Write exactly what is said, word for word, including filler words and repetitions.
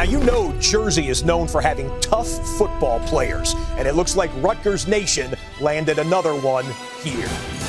you know Jersey is known for having tough football players, and it looks like Rutgers Nation landed another one here.